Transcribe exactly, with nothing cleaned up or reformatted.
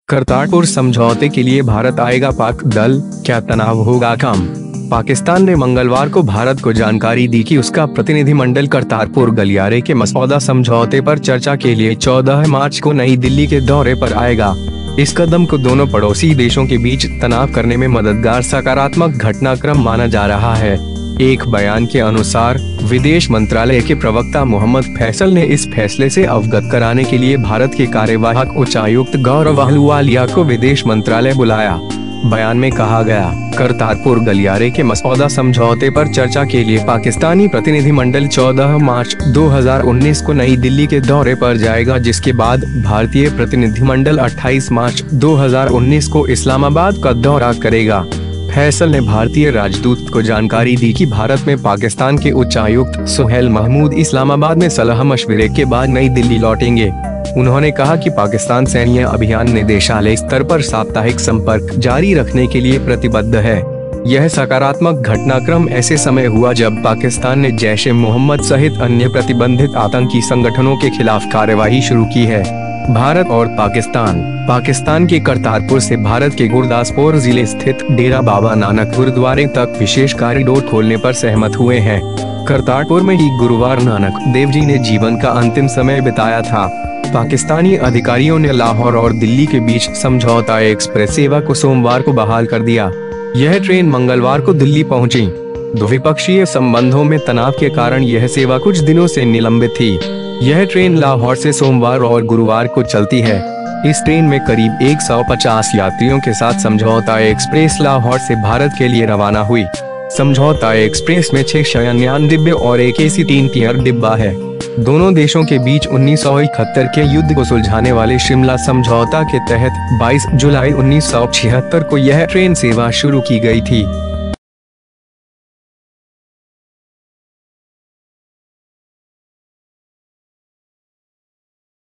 करतारपुर समझौते के लिए भारत आएगा पाक दल, क्या तनाव होगा कम। पाकिस्तान ने मंगलवार को भारत को जानकारी दी कि उसका प्रतिनिधिमंडल करतारपुर गलियारे के मसौदा समझौते पर चर्चा के लिए चौदह मार्च को नई दिल्ली के दौरे पर आएगा। इस कदम को दोनों पड़ोसी देशों के बीच तनाव करने में मददगार सकारात्मक घटनाक्रम माना जा रहा है। एक बयान के अनुसार विदेश मंत्रालय के प्रवक्ता मोहम्मद फैसल ने इस फैसले से अवगत कराने के लिए भारत के कार्यवाहक उच्चायुक्त गौरव अहलुवालिया को विदेश मंत्रालय बुलाया। बयान में कहा गया, करतारपुर गलियारे के मसौदा समझौते पर चर्चा के लिए पाकिस्तानी प्रतिनिधिमंडल चौदह मार्च दो हज़ार उन्नीस को नई दिल्ली के दौरे पर जाएगा, जिसके बाद भारतीय प्रतिनिधिमंडल अट्ठाईस मार्च दो हज़ार उन्नीस को इस्लामाबाद का दौरा करेगा। फैसल ने भारतीय राजदूत को जानकारी दी कि भारत में पाकिस्तान के उच्चायुक्त सुहेल महमूद इस्लामाबाद में सलाह मशविरे के बाद नई दिल्ली लौटेंगे। उन्होंने कहा कि पाकिस्तान सैन्य अभियान निदेशालय स्तर पर साप्ताहिक संपर्क जारी रखने के लिए प्रतिबद्ध है। यह सकारात्मक घटनाक्रम ऐसे समय हुआ जब पाकिस्तान ने जैश ए मोहम्मद सहित अन्य प्रतिबंधित आतंकी संगठनों के खिलाफ कार्यवाही शुरू की है। भारत और पाकिस्तान पाकिस्तान के करतारपुर से भारत के गुरदासपुर जिले स्थित डेरा बाबा नानक गुरुद्वारे तक विशेष कॉरिडोर खोलने पर सहमत हुए हैं। करतारपुर में ही गुरुवार नानक देव जी ने जीवन का अंतिम समय बिताया था। पाकिस्तानी अधिकारियों ने लाहौर और दिल्ली के बीच समझौता एक्सप्रेस सेवा को सोमवार को बहाल कर दिया। यह ट्रेन मंगलवार को दिल्ली पहुंची। द्विपक्षीय संबंधों में तनाव के कारण यह सेवा कुछ दिनों से निलंबित थी। यह ट्रेन लाहौर से सोमवार और गुरुवार को चलती है। इस ट्रेन में करीब एक सौ पचास यात्रियों के साथ समझौता एक्सप्रेस लाहौर से भारत के लिए रवाना हुई। समझौता एक्सप्रेस में छह शयनयान डिब्बे और एक एसी तीन टियर डिब्बा है। दोनों देशों के बीच उन्नीस सौ इकहत्तर के युद्ध को सुलझाने वाले शिमला समझौता के तहत बाईस जुलाई उन्नीस सौ छिहत्तर को यह ट्रेन सेवा शुरू की गई थी।